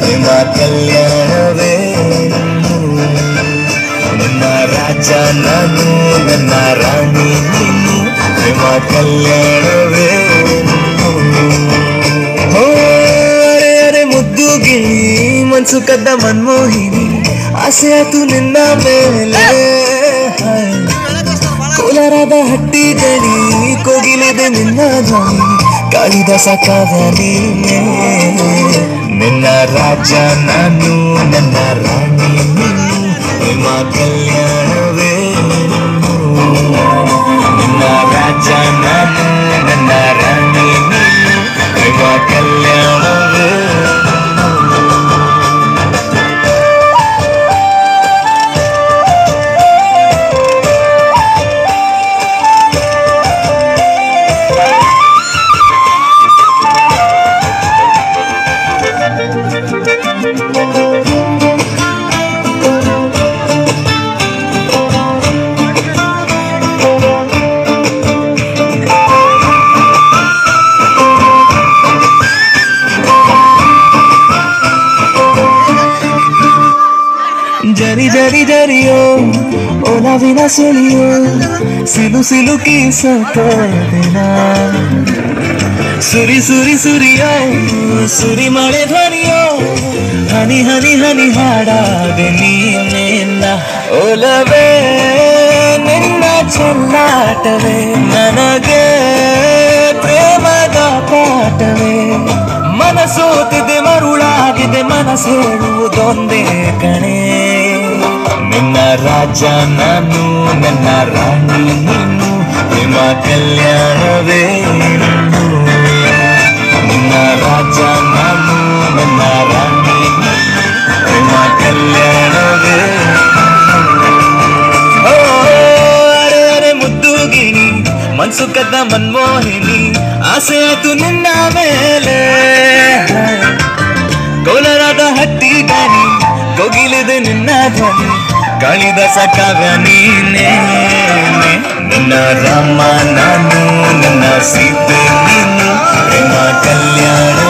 ಪ್ರೇಮ ಕಲ್ಯಾಣವೇ ನನ್ನ ರಾಜ ನಾನು ನನ್ನ ರಾಣಿ ನೀನು ಪ್ರೇಮ ಕಲ್ಯಾಣವೇ ಹೋ ಅರೆ ಅರೆ ಮುದ್ದು ಗಿಳಿ ಮನ್ಸು ಕದ್ದ ಮನ್ಮೋಹಿನಿ ಆಸೆ ಆತು ನಿನ್ನ ಮೇಲೆ ಕೋಲಾರದ ಹಟ್ಟಿ ಗಣಿ ಕೋಗಿಲಿದೆ ನಿನ್ನ ಧ್ವನಿ ಕಾಳಿದಾಸ ಕಾವ್ಯ ನೀನೆ ನಿನ್ನ ರಾಜ ನಾನು ನನ್ನ ರಾಣಿ ನೀನು ಪ್ರೇಮ ಕಲ್ಯಾಣವೇ ನಿನ್ನ ರಾಜ ನಾನು ನನ್ನ ರಾಣಿ ನೀನು ಪ್ರೇಮ ಕಲ್ಯಾಣವೇ ಜರಿ ಜರಿ ಜರಿಯೋ ಓಲಾವಿನ ಸುಳಿಯೋ ಸಿಲು ಸಿಲುಕಿ ಸತ್ತೋದಿನ ಸುರಿ ಸುರಿ ಸುರಿಯೋ ಸುರಿ ಮಳೆ ಧ್ವನಿಯೋ ಹನಿ ಹನಿ ಹನಿ ಹಾಡಾದೆ ನೀನೆನ್ನ ಓಲವೇ ನಿನ್ನ ಚೆಲ್ಲಾಟವೇ ನನಗೆ ಪ್ರೇಮದ ಪಾಠವೇ ಮನಸೋತಿದೆ ಮರುಳಾಗಿದೆ ಮನಸ್ಸು ಹೇಳುವುದೊಂದೇ ಕಣೆ ನಿನ್ನ ರಾಜ ನಾನು ನನ್ನ ರಾಣಿ ನೀನು ಪ್ರೇಮ ಕಲ್ಯಾಣವೇ ನಿನ್ನ ರಾಜ ನಾನು ನನ್ನ ರಾಣಿ ನೀನು ಪ್ರೇಮ ಕಲ್ಯಾಣವೇ ಅರೆ ಅರೆ ಮುದ್ದು ಗಿಣಿ ಮನ್ಸು ಕದ್ದ ಮನ್ಮೋಹಿನಿ ಆಸೆ ಆತು ನಿನ್ನ ಮೇಲೆ ಕೋಲಾರದ ಹಟ್ಟಿ ಗಣಿ ಕೋಗಿಲಿದೆ ನಿನ್ನ ಧ್ವನಿ ಕಾಳಿದಾಸ ಕಾವ್ಯ ನೀನೇ ನಿನ್ನ ರಾಮ ನಾನು ನನ್ನ ಸೀತೆ ನೀನು ಪ್ರೇಮ ಕಲ್ಯಾಣ